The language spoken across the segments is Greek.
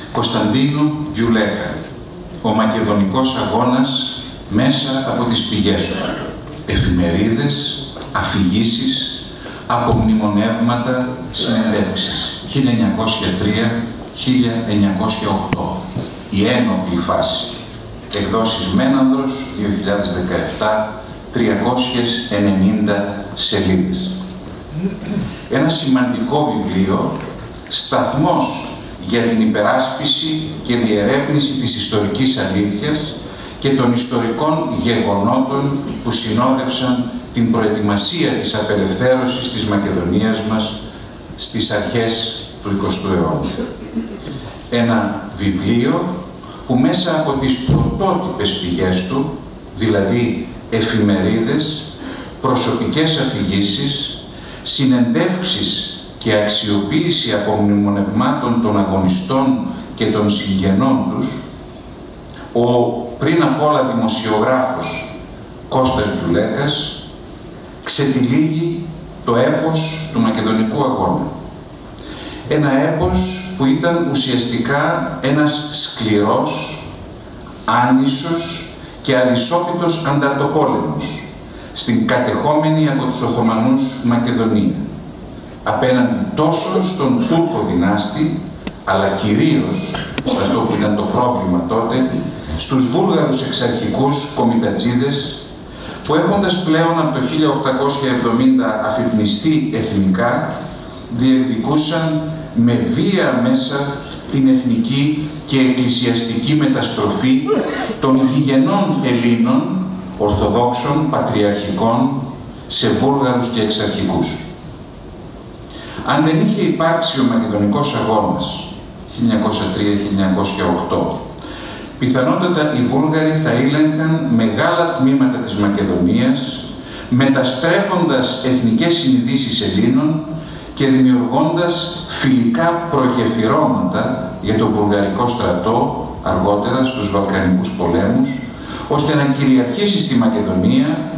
Κωνσταντίνου Γιουλέκα, ο μακεδονικός αγώνας μέσα από τις πηγές του, εφημερίδες, αφηγήσεις, απομνημονεύματα, συνεντεύξεις, 1903-1908, η ένοπλη φάση, εκδόσεις Μένανδρος, 2017, 390 σελίδες. Ένα σημαντικό βιβλίο, σταθμός για την υπεράσπιση και διερεύνηση της ιστορικής αλήθειας και των ιστορικών γεγονότων που συνόδευσαν την προετοιμασία της απελευθέρωσης της Μακεδονίας μας στις αρχές του 20ου αιώνα. Ένα βιβλίο που μέσα από τις πρωτότυπες πηγές του, δηλαδή εφημερίδες, προσωπικές αφηγήσεις, συνεντεύξεις και αξιοποίηση απομνημονευμάτων των αγωνιστών και των συγγενών τους, ο πριν απ' όλα δημοσιογράφος Κώστας Γιουλέκας ξετυλίγει το έπος του Μακεδονικού αγώνα. Ένα έπος που ήταν ουσιαστικά ένας σκληρός, άνισος και αδυσόπιτος ανταρτοπόλεμος στην κατεχόμενη από τους Οθωμανούς Μακεδονία, απέναντι τόσο στον Τούρκο δυνάστη, αλλά κυρίως, σε αυτό που ήταν το πρόβλημα τότε, στους Βούλγαρους εξαρχικούς κομιτατζίδες, που έχοντας πλέον από το 1870 αφυπνιστεί εθνικά, διεκδικούσαν με βία μέσα την εθνική και εκκλησιαστική μεταστροφή των γηγενών Ελλήνων, Ορθοδόξων, Πατριαρχικών, σε Βούλγαρους και εξαρχικούς. Αν δεν είχε υπάρξει ο Μακεδονικός αγώνας 1903-1908, πιθανότατα οι Βούλγαροι θα ήλεγχαν μεγάλα τμήματα της Μακεδονίας, μεταστρέφοντας εθνικές συνειδήσεις Ελλήνων και δημιουργώντας φιλικά προγεφυρώματα για το βουλγαρικό στρατό, αργότερα στους Βαλκανικούς πολέμους, ώστε να κυριαρχήσει στη Μακεδονία.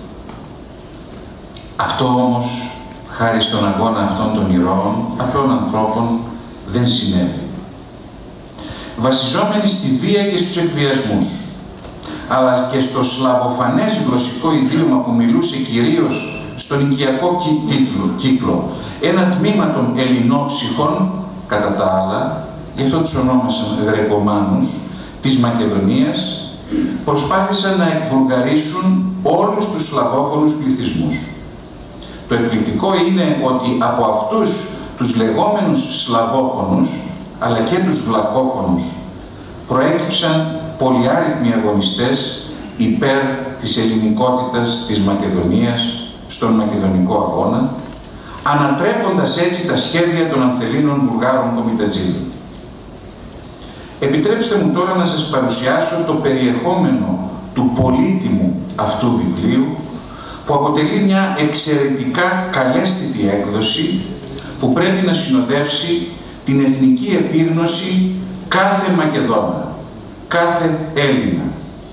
Αυτό όμως, χάρη στον αγώνα αυτών των ηρώων, απλών ανθρώπων, δεν συνέβη. Βασιζόμενοι στη βία και στους εκβιασμούς, αλλά και στο σλαβοφανές γλωσσικό ιδίωμα που μιλούσε κυρίως στον οικιακό κύκλο, ένα τμήμα των ελληνόψυχων, κατά τα άλλα, γι' αυτό τους ονόμασαν Γρεκομάνους, της Μακεδονίας, προσπάθησαν να εκβουλγαρίσουν όλους τους σλαβόφωνους πληθυσμούς. Το εκπληκτικό είναι ότι από αυτούς τους λεγόμενους σλαβόφωνους, αλλά και τους βλακόφωνους, προέκυψαν πολυάριθμοι αγωνιστές υπέρ της ελληνικότητας της Μακεδονίας στον Μακεδονικό αγώνα, ανατρέποντας έτσι τα σχέδια των αμφελίνων Βουλγάρων κομιτατζίδων. Επιτρέψτε μου τώρα να σας παρουσιάσω το περιεχόμενο του πολύτιμου αυτού βιβλίου, που αποτελεί μια εξαιρετικά καλέσθητη έκδοση που πρέπει να συνοδεύσει την εθνική επίγνωση κάθε Μακεδόνα, κάθε Έλληνα.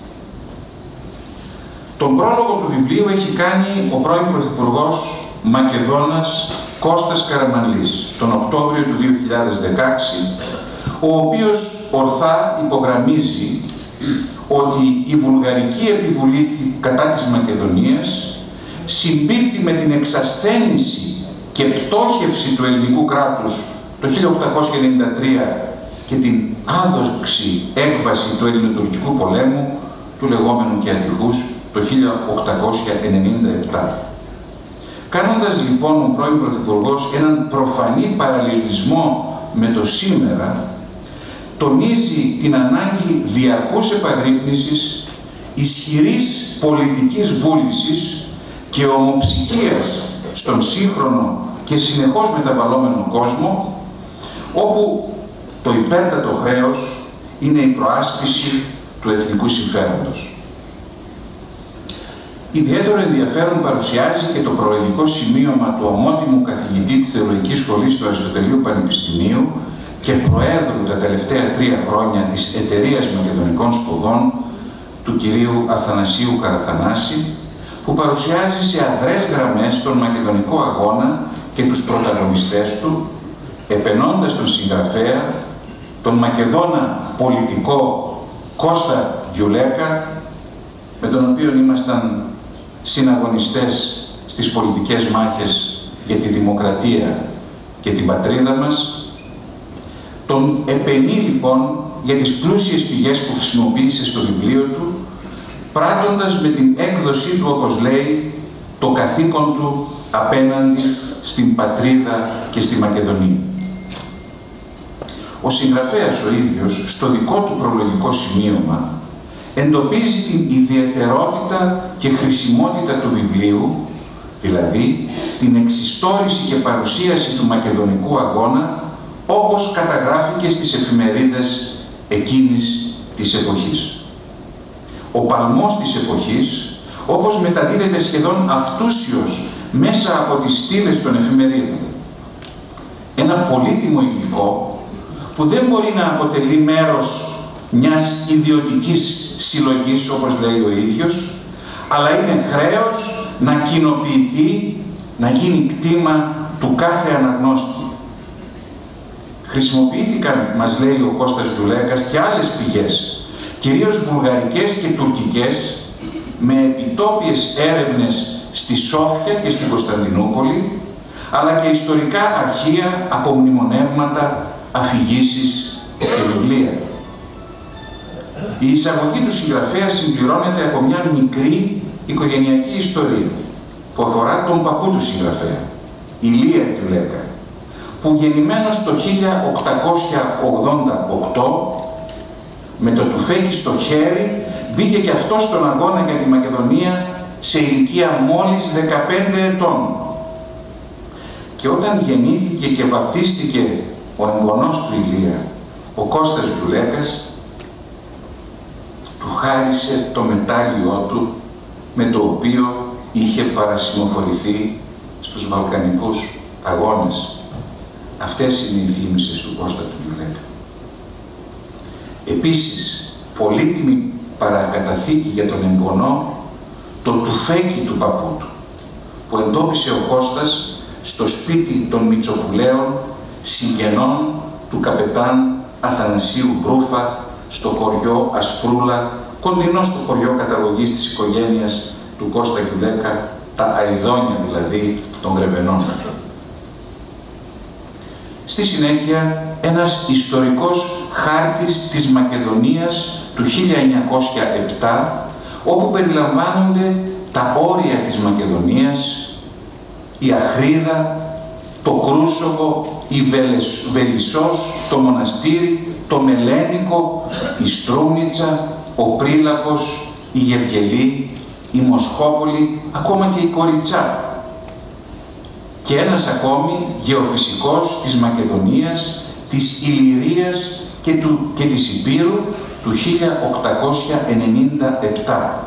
Τον πρόλογο του βιβλίου έχει κάνει ο πρώην Πρωθυπουργός Μακεδόνας Κώστας Καραμανλής τον Οκτώβριο του 2016, ο οποίος ορθά υπογραμμίζει ότι η βουλγαρική επιβολή κατά της Μακεδονίας συμπίπτει με την εξασθένηση και πτώχευση του ελληνικού κράτους το 1893 και την άδοξη έκβαση του ελληνοτουρκικού πολέμου, του λεγόμενου και ατυχούς, το 1897. Κάνοντας λοιπόν ο πρώην Πρωθυπουργός έναν προφανή παραλληλισμό με το σήμερα, τονίζει την ανάγκη διαρκούς επαγρύπνησης, ισχυρής πολιτικής βούλησης και ομοψυχίας στον σύγχρονο και συνεχώς μεταβαλλόμενο κόσμο, όπου το υπέρτατο χρέος είναι η προάσπιση του εθνικού συμφέροντος. Ιδιαίτερο ενδιαφέρον παρουσιάζει και το προολογικό σημείωμα του ομότιμου καθηγητή της Θεολογικής Σχολής του Αριστοτελείου Πανεπιστημίου και προέδρου τα τελευταία 3 χρόνια της Εταιρείας Μακεδονικών Σπουδών, του κυρίου Αθανασίου Καραθανάση, που παρουσιάζει σε αδρές γραμμές τον Μακεδονικό αγώνα και τους πρωταγωνιστές του, επενώντας τον συγγραφέα τον Μακεδόνα πολιτικό Κώστα Γκιουλέκα, με τον οποίο ήμασταν συναγωνιστές στις πολιτικές μάχες για τη δημοκρατία και την πατρίδα μας. Τον επενεί λοιπόν για τις πλούσιες πηγές που χρησιμοποίησε στο βιβλίο του, πράττοντας με την έκδοσή του, όπως λέει, το καθήκον του απέναντι στην πατρίδα και στη Μακεδονία. Ο συγγραφέας ο ίδιος, στο δικό του προλογικό σημείωμα, εντοπίζει την ιδιαιτερότητα και χρησιμότητα του βιβλίου, δηλαδή την εξιστόρηση και παρουσίαση του μακεδονικού αγώνα, όπως καταγράφηκε στις εφημερίδες εκείνης της εποχής. Ο παλμός της εποχής, όπως μεταδίδεται σχεδόν αυτούσιος μέσα από τις στήλες των εφημερίδων. Ένα πολύτιμο υλικό που δεν μπορεί να αποτελεί μέρος μιας ιδιωτικής συλλογής, όπως λέει ο ίδιος, αλλά είναι χρέος να κοινοποιηθεί, να γίνει κτήμα του κάθε αναγνώστη. Χρησιμοποιήθηκαν, μας λέει ο Κώστας Γκιουλέκας, και άλλες πηγές, κυρίως βουλγαρικές και τουρκικές, με επιτόπιες έρευνες στη Σόφια και στην Κωνσταντινούπολη, αλλά και ιστορικά αρχεία, απομνημονεύματα, αφηγήσεις και βιβλία. Η εισαγωγή του συγγραφέα συμπληρώνεται από μια μικρή οικογενειακή ιστορία που αφορά τον παππού του συγγραφέα, Ηλία Γκιουλέκα, που γεννημένος το 1888 με το τουφέκι στο χέρι μπήκε και αυτό στον αγώνα για τη Μακεδονία σε ηλικία μόλις 15 ετών. Και όταν γεννήθηκε και βαπτίστηκε ο εγγονός του Ηλία, ο Κώστας Γκιουλέκας, του χάρισε το μετάλλιό του με το οποίο είχε παρασημοφορηθεί στους Βαλκανικούς αγώνες. Αυτές είναι οι θύμησες του Κώστα του Γκιουλέκα. Επίσης, πολύτιμη παρακαταθήκη για τον εγγονό, το τουφέκι του παππού του, που εντόπισε ο Κώστας στο σπίτι των Μητσοπουλαίων, συγγενών του καπετάν Αθανασίου Μπρούφα, στο χωριό Ασπρούλα, κοντινό στο χωριό καταγωγής της οικογένειας του Κώστα Γκιουλέκα, τα Αηδόνια δηλαδή των Γρεβενών. Στη συνέχεια, ένας ιστορικός χάρτης της Μακεδονίας του 1907, όπου περιλαμβάνονται τα όρια της Μακεδονίας, η Αχρίδα, το Κρούσοβο, η Βελισσός, το Μοναστήρι, το Μελένικο, η Στρούνιτσα, ο Πρίλαπος, η Γευγελή, η Μοσχόπολη, ακόμα και η Κοριτσά. Και ένας ακόμη γεωφυσικός της Μακεδονίας, της Ηλυρίας και της Υπήρου του 1897.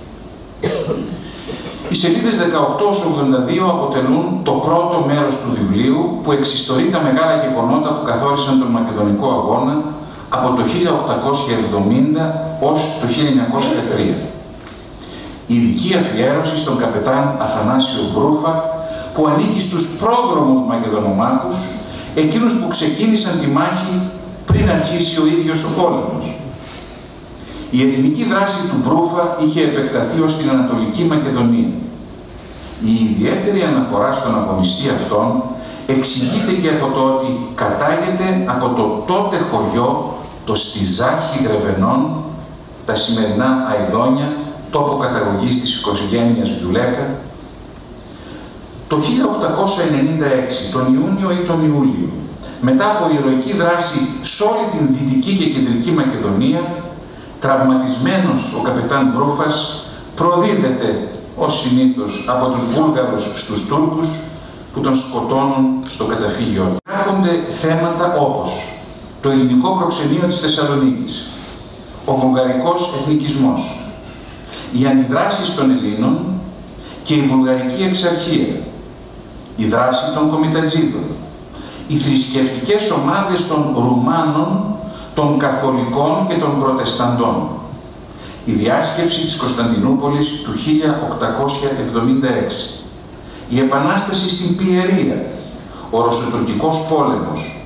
Οι σελίδες 18-82 αποτελούν το πρώτο μέρος του βιβλίου που εξιστορεί τα μεγάλα γεγονότα που καθόρισαν τον Μακεδονικό αγώνα από το 1870 ως το 1903. Η ειδική αφιέρωση στον καπετάν Αθανάσιο Μπρούφα, που ανήκει στους πρόδρομους Μακεδονομάχους, εκείνους που ξεκίνησαν τη μάχη πριν αρχίσει ο ίδιος ο πόλεμος. Η εθνική δράση του Μπρούφα είχε επεκταθεί ως την Ανατολική Μακεδονία. Η ιδιαίτερη αναφορά στον αγωνιστή αυτόν εξηγείται και από το ότι κατάγεται από το τότε χωριό, το Στιζάχι Γρεβενών, τα σημερινά Αηδόνια, τόπο καταγωγής της οικογένειας Γκιουλέκα, το 1896, τον Ιούνιο ή τον Ιούλιο, μετά από ηρωική δράση σε όλη την Δυτική και Κεντρική Μακεδονία, τραυματισμένος ο καπετάν Μπρούφας προδίδεται ως συνήθως από τους Βούλγαρους στους Τούρκους που τον σκοτώνουν στο καταφύγιο του. Γράφονται θέματα όπως το ελληνικό προξενείο της Θεσσαλονίκης, ο βουλγαρικός εθνικισμός, οι αντιδράσεις των Ελλήνων και η βουλγαρική εξαρχία, η δράση των Κομιτατζίδων, οι θρησκευτικές ομάδες των Ρουμάνων, των Καθολικών και των Προτεσταντών, η διάσκεψη της Κωνσταντινούπολης του 1876, η Επανάσταση στην Πιερία, ο Ρωσοτουρκικός πόλεμος,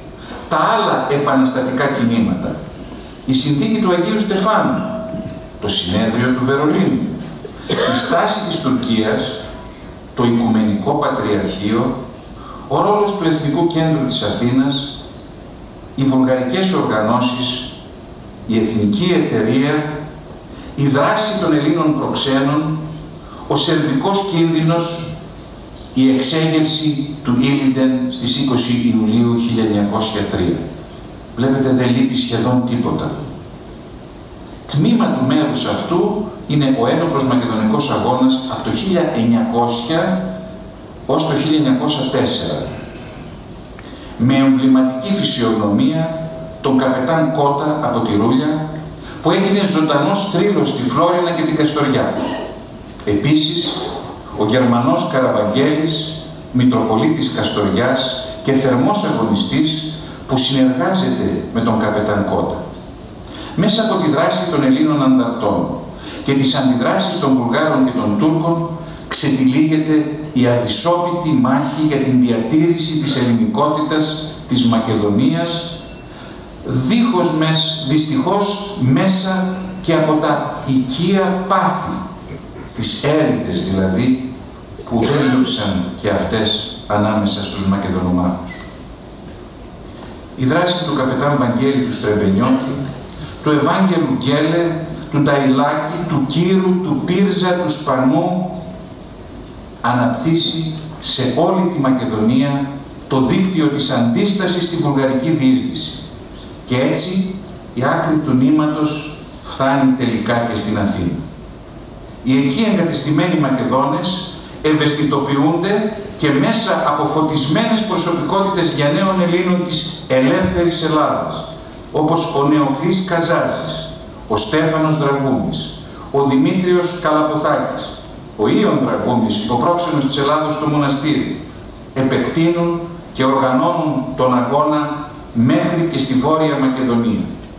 τα άλλα επαναστατικά κινήματα, η συνθήκη του Αγίου Στεφάνου, το συνέδριο του Βερολίνου, η στάση της Τουρκίας, το Οικουμενικό Πατριαρχείο, ο ρόλος του Εθνικού Κέντρου της Αθήνας, οι βουλγαρικές οργανώσεις, η Εθνική Εταιρεία, η δράση των Ελλήνων προξένων, ο σερβικός κίνδυνος, η εξέγερση του Ήλιντεν στις 20 Ιουλίου 1903. Βλέπετε, δεν λείπει σχεδόν τίποτα. Τμήμα του μέρους αυτού είναι ο ένοπλος Μακεδονικός Αγώνας από το 1900 ως το 1904, με εμβληματική φυσιογνωμία τον καπετάν Κότα από τη Ρούλια, που έγινε ζωντανός θρύλος στη Φλόρινα και την Καστοριά. Επίσης, ο Γερμανός Καραβαγγέλης, Μητροπολίτης Καστοριάς και θερμός αγωνιστής, που συνεργάζεται με τον καπετάν Κότα. Μέσα από τη δράση των Ελλήνων ανταρτών και τις αντιδράσεις των Βουλγάρων και των Τούρκων ξετυλίγεται η αδυσόπιτη μάχη για την διατήρηση της ελληνικότητας της Μακεδονίας, δυστυχώς μέσα και από τα οικία πάθη, τις έρηδες δηλαδή, που δεν λείψαν και αυτές ανάμεσα στους Μακεδονομάχους. Η δράση του καπετάν Βαγγέλη του Στρεμπενιώτη, του Ευάγγελου Γκέλε, του Ταϊλάκη, του Κύρου, του Πύρζα, του Σπανού, αναπτύσσει σε όλη τη Μακεδονία το δίκτυο της αντίστασης στη βουλγαρική διείσδυση. Και έτσι η άκρη του νήματος φτάνει τελικά και στην Αθήνα. Οι εκεί εγκατεστημένοι Μακεδόνες ευαισθητοποιούνται και μέσα από φωτισμένες προσωπικότητες γενναίων Ελλήνων της ελεύθερης Ελλάδας, όπως ο Νεοκλής Καζάζης, ο Στέφανος Δραγκούμης, ο Δημήτριος Καλαποθάκης, ο Ιων Δραγκούμης, ο πρόξενος της Ελλάδος στο μοναστήρι, επεκτείνουν και οργανώνουν τον αγώνα μέχρι και στη Βόρεια Μακεδονία.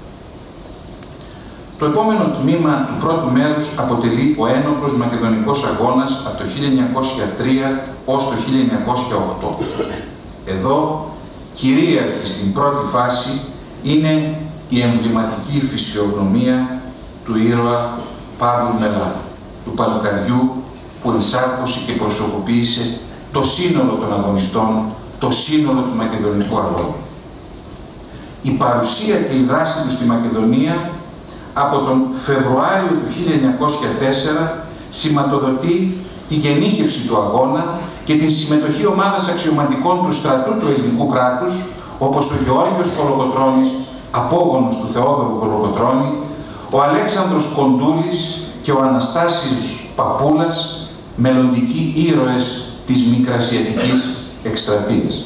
Το επόμενο τμήμα του πρώτου μέρους αποτελεί ο ένοπλος Μακεδονικός Αγώνας από το 1903 ως το 1908. Εδώ, κυρίαρχη στην πρώτη φάση, είναι η εμβληματική φυσιογνωμία του ήρωα Παύλου Μελά, του παλουκαριού που ενσάρκωσε και προσωποποίησε το σύνολο των αγωνιστών, το σύνολο του Μακεδονικού Αγώνα. Η παρουσία και η δράση του στη Μακεδονία από τον Φεβρουάριο του 1904 σηματοδοτεί τη γενίκευση του αγώνα και την συμμετοχή ομάδας αξιωματικών του στρατού του ελληνικού κράτους, όπως ο Γεώργιος Κολοκοτρώνης, απόγονος του Θεόδωρου Κολοκοτρώνη, ο Αλέξανδρος Κοντούλης και ο Αναστάσιος Παπούλας, μελλοντικοί ήρωες της Μικρασιατικής εκστρατείας.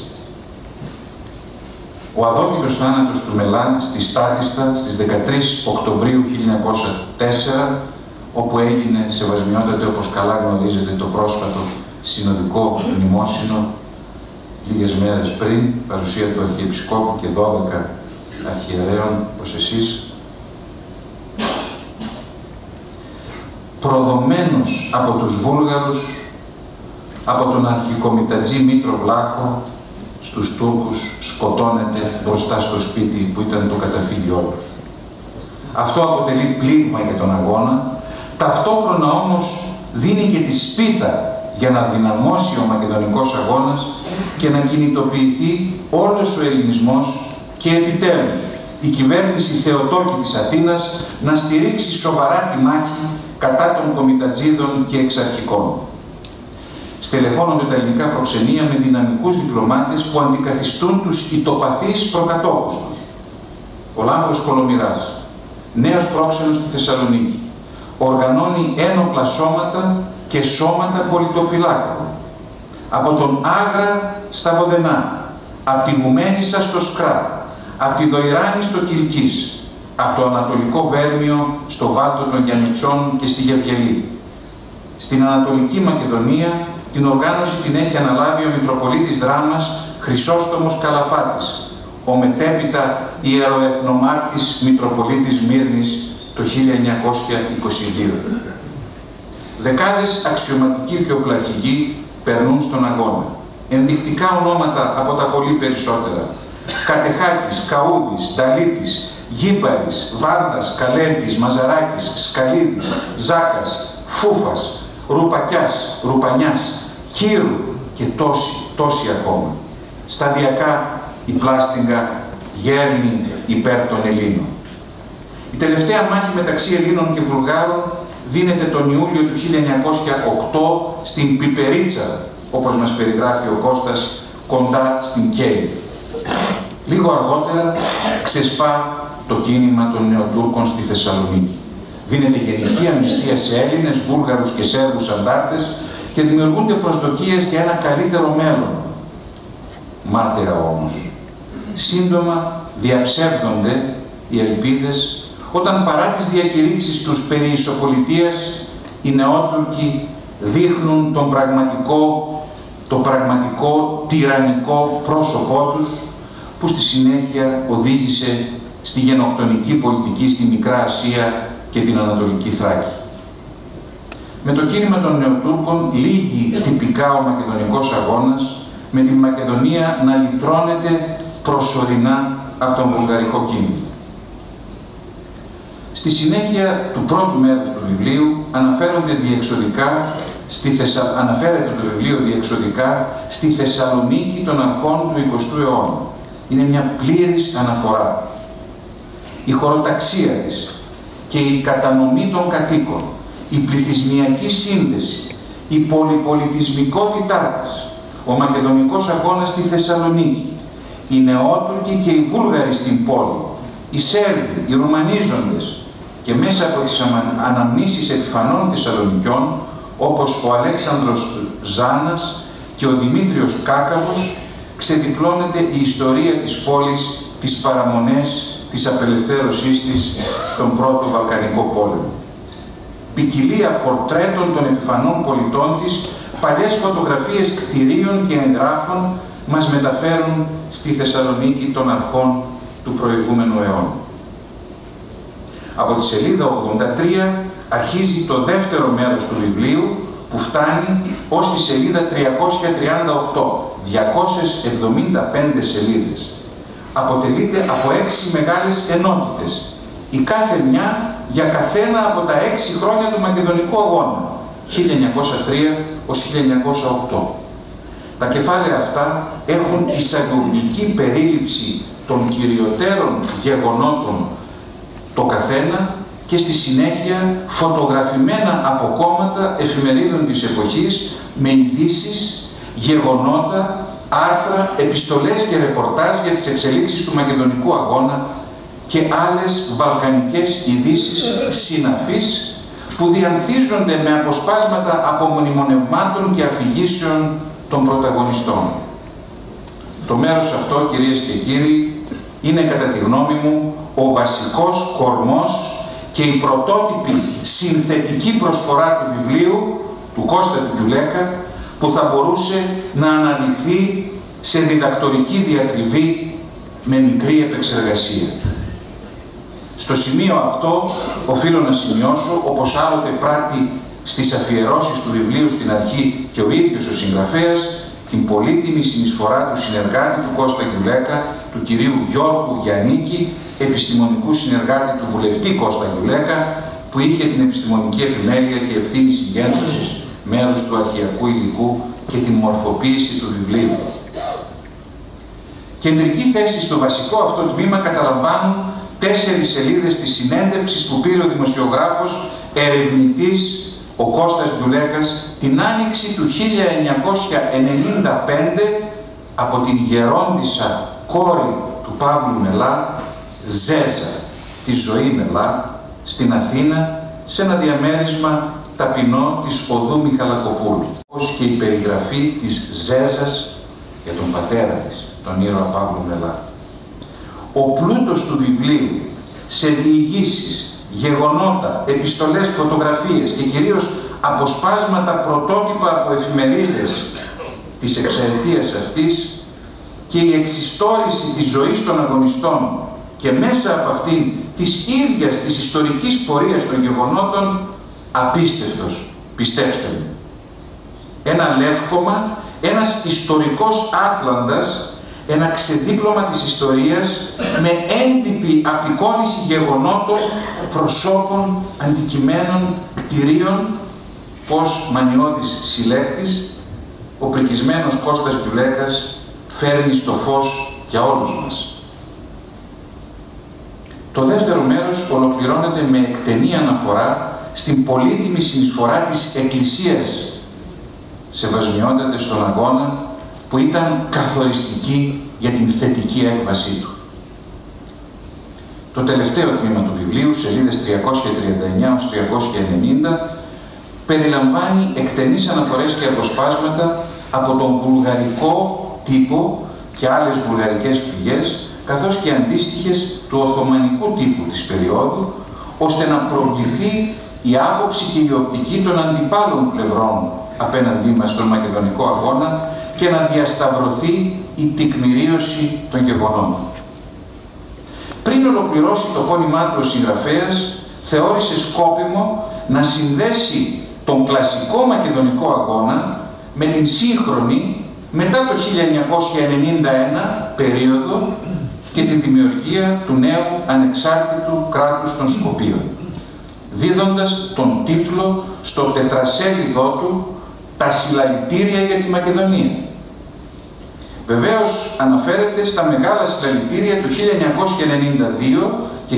Ο αδόκητος θάνατος του Μελά στη Στάτιστα στις 13 Οκτωβρίου 1904, όπου έγινε, σεβασμιότατε, όπως καλά γνωρίζετε, το πρόσφατο συνοδικό μνημόσυνο λίγες μέρες πριν, παρουσία του Αρχιεπισκόπου και 12 αρχιερέων, όπως εσείς, προδομένος από τους Βούλγαρους, από τον αρχικομιτατζή Μήτρο Βλάχο, στους Τούρκους σκοτώνεται μπροστά στο σπίτι που ήταν το καταφύγιό τους. Αυτό αποτελεί πλήγμα για τον αγώνα, ταυτόχρονα όμως δίνει και τη σπίθα για να δυναμώσει ο Μακεδονικός Αγώνας και να κινητοποιηθεί όλος ο ελληνισμός και επιτέλους η κυβέρνηση Θεοτόκη της Αθήνας να στηρίξει σοβαρά τη μάχη κατά των κομιτατζίδων και εξαρχικών. Στελεχώνονται τα ελληνικά προξενία με δυναμικούς διπλωμάτες που αντικαθιστούν τους ητοπαθείς προκατόχους τους. Ο Λάμπρος Κολομυράς, νέος πρόξενος στη Θεσσαλονίκη, οργανώνει ένοπλα σώματα και σώματα πολιτοφυλάκων. Από τον Άγρα στα Βοδενά, από τη Γουμένισσα στο Σκρά, από τη Δοϊράνη στο Κιλκής, από το Ανατολικό Βέρμιο στο Βάλτο των Γιαννιτσών και στη Γευγελή. Στην Ανατολική Μακεδονία την οργάνωση την έχει αναλάβει ο Μητροπολίτης Δράμας Χρυσόστομος Καλαφάτης, ο μετέπειτα ιεροεθνομάρτης Μητροπολίτης Μύρνης το 1922. Δεκάδες αξιωματικοί και οπλαρχηγοί περνούν στον αγώνα. Ενδεικτικά ονόματα από τα πολύ περισσότερα. Κατεχάκης, Καούδης, Νταλίτης, Γήπαρης, Βάρδας, Καλέρκης, Μαζαράκης, Σκαλίδης, Ζάκας, Φούφας, Ρουπακιάς, Ρουπανιάς, Κύρου και τόσοι ακόμα. Σταδιακά η πλάστιγγα γέρνει υπέρ των Ελλήνων. Η τελευταία μάχη μεταξύ Ελλήνων και Βουλγάρων δίνεται τον Ιούλιο του 1908 στην Πιπερίτσα, όπως μας περιγράφει ο Κώστας, κοντά στην Κέλη. Λίγο αργότερα ξεσπά το κίνημα των Νεοτούρκων στη Θεσσαλονίκη. Δίνεται γενική αμνηστία σε Έλληνες, Βούλγαρους και Σέρβους αντάρτες και δημιουργούνται προσδοκίες για ένα καλύτερο μέλλον. Μάταια όμως. Σύντομα διαψεύδονται οι ελπίδες όταν παρά τις διακηρύξεις τους περί ισοπολιτείας οι Νεότουρκοι δείχνουν το πραγματικό τυραννικό πρόσωπό τους που στη συνέχεια οδήγησε στη γενοκτονική πολιτική στη Μικρά Ασία και την Ανατολική Θράκη. Με το κίνημα των Νεοτούρκων λύγει τυπικά ο Μακεδονικός αγώνας, με την Μακεδονία να λυτρώνεται προσωρινά από τον βουλγαρικό κίνημα. Στη συνέχεια του πρώτου μέρους του βιβλίου αναφέρεται το βιβλίο διεξοδικά στη Θεσσαλονίκη των αρχών του 20ου αιώνα. Είναι μια πλήρης αναφορά. Η χωροταξία της και η κατανομή των κατοίκων, η πληθυσμιακή σύνδεση, η πολυπολιτισμικότητά της, ο Μακεδονικός αγώνας στη Θεσσαλονίκη, οι Νεότουρκοι και οι Βούλγαροι στην πόλη, οι Σέρβοι, οι Ρουμανίζοντες και μέσα από τις αναμνήσεις επιφανών Θεσσαλονικιών όπως ο Αλέξανδρος Ζάνας και ο Δημήτριος Κάκαβος ξεδιπλώνεται η ιστορία της πόλης, τις παραμονές της απελευθέρωσής της στον Πρώτο Βαλκανικό Πόλεμο. Ποικιλία πορτρέτων των επιφανών πολιτών της, παλιές φωτογραφίες κτηρίων και εγγράφων μας μεταφέρουν στη Θεσσαλονίκη των αρχών του προηγούμενου αιώνα. Από τη σελίδα 83 αρχίζει το δεύτερο μέρος του βιβλίου που φτάνει ως τη σελίδα 338, 275 σελίδες. Αποτελείται από 6 μεγάλες ενότητες, η κάθε μια για καθένα από τα 6 χρόνια του Μακεδονικού αγώνα, 1903 ως 1908. Τα κεφάλαια αυτά έχουν εισαγωγική περίληψη των κυριωτέρων γεγονότων το καθένα και στη συνέχεια φωτογραφημένα αποκόμματα εφημερίδων της εποχής με ειδήσεις, γεγονότα, άρθρα, επιστολές και ρεπορτάζ για τις εξελίξεις του Μακεδονικού αγώνα και άλλες βαλκανικές ειδήσεις συναφείς που διανθίζονται με αποσπάσματα απομνημονευμάτων και αφηγήσεων των πρωταγωνιστών. Το μέρος αυτό, κυρίες και κύριοι, είναι κατά τη γνώμη μου ο βασικός κορμός και η πρωτότυπη συνθετική προσφορά του βιβλίου του Κώστα του Κιουλέκα που θα μπορούσε να αναδειχθεί σε διδακτορική διατριβή με μικρή επεξεργασία. Στο σημείο αυτό οφείλω να σημειώσω, όπως άλλοτε πράττει στις αφιερώσεις του βιβλίου στην αρχή και ο ίδιος ο συγγραφέας, την πολύτιμη συνεισφορά του συνεργάτη του Κώστα Κιουλέκα, του κυρίου Γιώργου Γιαννίκη, επιστημονικού συνεργάτη του βουλευτή Κώστα Κιουλέκα, που είχε την επιστημονική επιμέλεια και ευθύνη συγκέντρωσης μέρους του αρχαιακού υλικού και την μορφοποίηση του βιβλίου. Κεντρική θέση στο βασικό αυτό τμήμα καταλαμβάνουν 4 σελίδες της συνέντευξης που πήρε ο δημοσιογράφος ερευνητής ο Κώστας Κιουλέκας την άνοιξη του 1995 από την γερόντισσα κόρη του Παύλου Μελά, Ζέζα, τη Ζωή Μελά, στην Αθήνα, σε ένα διαμέρισμα ταπεινό της Οδού Μιχαλακοπούλου. Όπως και η περιγραφή της Ζέζας για τον πατέρα της, τον ήρωα Παύλου Μελά. Ο πλούτος του βιβλίου σε διηγήσεις, γεγονότα, επιστολές, φωτογραφίες και κυρίως αποσπάσματα πρωτότυπα από εφημερίδες της εξαετίας αυτής και η εξιστόρηση της ζωής των αγωνιστών και μέσα από αυτήν της ίδιας της ιστορικής πορείας των γεγονότων, απίστευτος, πιστέψτε μου. Ένα λεύκομα, ένας ιστορικός άτλαντας, ένα ξεδίπλωμα της ιστορίας με έντυπη απεικόνιση γεγονότων, προσώπων, αντικειμένων, κτηρίων, πως μανιώδης συλλέκτης, ο πρικισμένος Κώστας Γιουλέκας φέρνει στο φως για όλους μας. Το δεύτερο μέρος ολοκληρώνεται με εκτενή αναφορά στην πολύτιμη συνεισφορά της Εκκλησίας, σεβασμιότατε, στον αγώνα, που ήταν καθοριστική για την θετική έκβασή του. Το τελευταίο τμήμα του βιβλίου, σελίδες 339-390, περιλαμβάνει εκτενείς αναφορές και αποσπάσματα από τον βουλγαρικό τύπο και άλλες βουλγαρικές πηγές, καθώς και αντίστοιχες του οθωμανικού τύπου της περίοδου, ώστε να προβληθεί η άποψη και η οπτική των αντιπάλων πλευρών απέναντί μας στον μακεδονικό αγώνα και να διασταυρωθεί η τεκμηρίωση των γεγονότων. Πριν ολοκληρώσει το πόνημά του ο συγγραφέας, θεώρησε σκόπιμο να συνδέσει τον κλασικό μακεδονικό αγώνα με την σύγχρονη, μετά το 1991 περίοδο και τη δημιουργία του νέου ανεξάρτητου κράτους των Σκοπίων, δίδοντας τον τίτλο στο τετρασέλιδό του «Τα συλλαλητήρια για τη Μακεδονία». Βεβαίως αναφέρεται στα μεγάλα συλλαλητήρια του 1992 και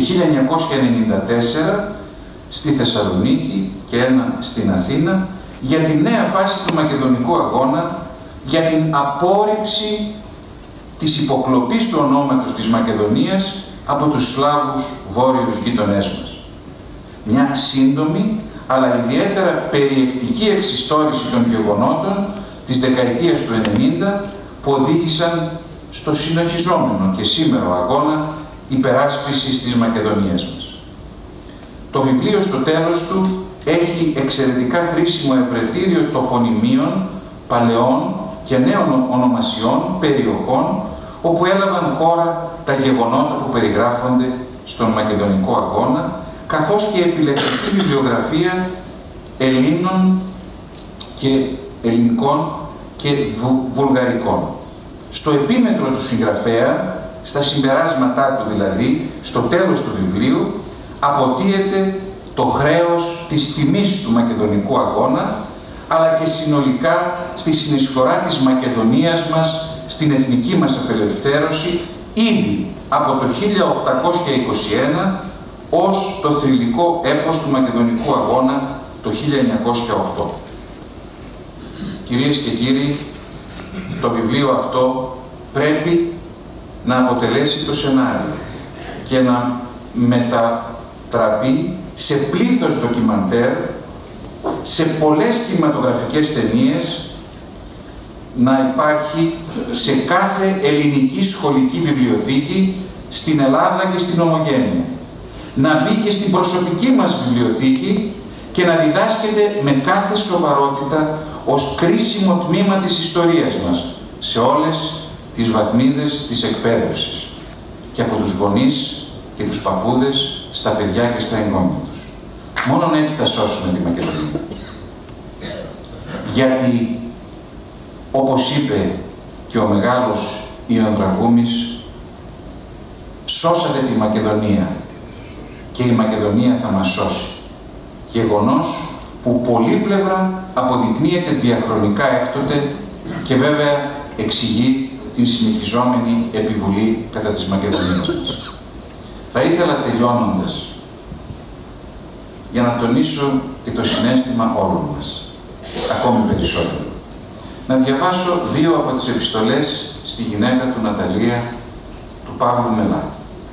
1994 στη Θεσσαλονίκη και ένα στην Αθήνα για τη νέα φάση του μακεδονικού αγώνα, για την απόρριψη της υποκλοπής του ονόματος της Μακεδονίας από τους Σλάβους βόρειους γείτονές μας. Μια σύντομη αλλά ιδιαίτερα περιεκτική εξιστόρηση των γεγονότων της δεκαετίας του 90 που οδήγησαν στο συνεχιζόμενο και σήμερο αγώνα υπεράσπισης της Μακεδονίας μας. Το βιβλίο στο τέλος του έχει εξαιρετικά χρήσιμο ευρετήριο τοπονυμίων, παλαιών και νέων ονομασιών περιοχών όπου έλαβαν χώρα τα γεγονότα που περιγράφονται στον μακεδονικό αγώνα, καθώς και επιλεκτική βιβλιογραφία Ελλήνων και ελληνικών και βουλγαρικών. Στο επίμετρο του συγγραφέα, στα συμπεράσματά του δηλαδή, στο τέλος του βιβλίου, αποτείεται το χρέος της τιμής του μακεδονικού αγώνα, αλλά και συνολικά στη συνεισφορά της Μακεδονίας μας στην εθνική μας απελευθέρωση ήδη από το 1821 ως το θρυλικό έπος του μακεδονικού αγώνα το 1908. Κυρίες και κύριοι, το βιβλίο αυτό πρέπει να αποτελέσει το σενάριο και να μετατραπεί σε πλήθος ντοκιμαντέρ, σε πολλές κινηματογραφικές ταινίες, να υπάρχει σε κάθε ελληνική σχολική βιβλιοθήκη στην Ελλάδα και στην Ομογένεια, να μπει και στην προσωπική μας βιβλιοθήκη και να διδάσκεται με κάθε σοβαρότητα ως κρίσιμο τμήμα της ιστορίας μας σε όλες τις βαθμίδες της εκπαίδευσης και από τους γονείς και τους παππούδες στα παιδιά και στα εγγόνια τους. Μόνον έτσι θα σώσουμε τη Μακεδονία. Γιατί, όπως είπε και ο μεγάλος Ιων Δραγούμης, σώσατε τη Μακεδονία και η Μακεδονία θα μας σώσει. Γεγονός που πολύπλευρα αποδεικνύεται διαχρονικά έκτοτε και βέβαια εξηγεί την συνεχιζόμενη επιβολή κατά της Μακεδονίας μας. Θα ήθελα τελειώνοντας, για να τονίσω και το συναίσθημα όλων μας, ακόμη περισσότερο, να διαβάσω δύο από τις επιστολές στη γυναίκα του Ναταλία, του Παύλου Μελά.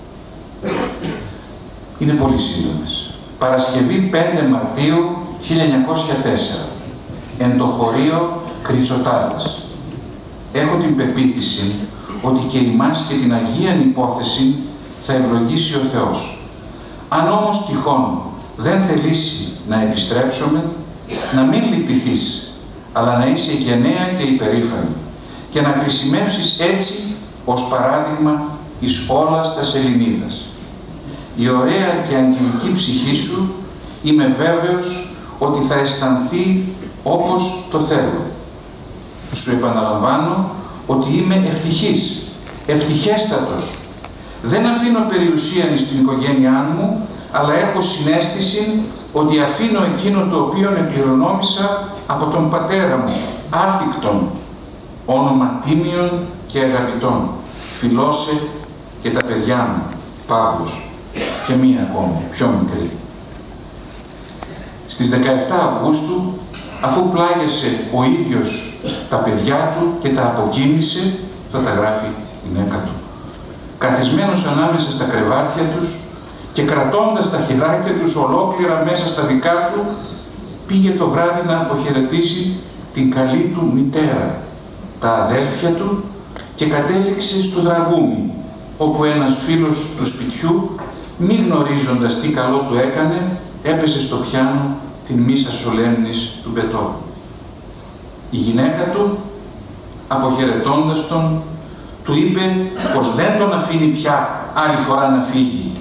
Είναι πολύ σύντομες. Παρασκευή 5 Μαρτίου 1904, εν το χωρίο Κριτσοτάδας. Έχω την πεποίθηση ότι και ημάς και την Αγίαν υπόθεση θα ευλογήσει ο Θεός. Αν όμως τυχόν δεν θελήσει να επιστρέψουμε, να μην λυπηθείς, αλλά να είσαι γενναία και υπερήφανη και να χρησιμεύσεις έτσι ως παράδειγμα εις όλας τας Ελληνίδας. Η ωραία και αγγελική ψυχή σου είμαι βέβαιος ότι θα αισθανθεί όπως το θέλω. Σου επαναλαμβάνω ότι είμαι ευτυχής ευτυχέστατος. Δεν αφήνω περιουσίαν στην οικογένειά μου, αλλά έχω συναίσθηση ότι αφήνω εκείνο το οποίο εκληρονόμησα από τον πατέρα μου, άθικτον, όνομα τίμιον και αγαπητών. Φιλώσε και τα παιδιά μου, Παύλος, και μία ακόμη, πιο μικρή. Στις 17 Αυγούστου, αφού πλάγιασε ο ίδιος τα παιδιά του και τα αποκοίμησε, θα τα γράφει η γυναίκα του, καθισμένος ανάμεσα στα κρεβάτια τους και κρατώντας τα χεράκια τους ολόκληρα μέσα στα δικά του, πήγε το βράδυ να αποχαιρετήσει την καλή του μητέρα, τα αδέλφια του, και κατέληξε στο Δραγούμι, όπου ένας φίλος του σπιτιού, μη γνωρίζοντας τι καλό του έκανε, έπεσε στο πιάνο την μίσα σολέμνης του Μπετόβεν. Η γυναίκα του, αποχαιρετώντας τον, του είπε πως δεν τον αφήνει πια άλλη φορά να φύγει,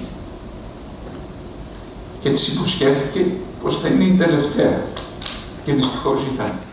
και της υποσχέθηκε πως θα είναι η τελευταία, και δυστυχώς ήταν.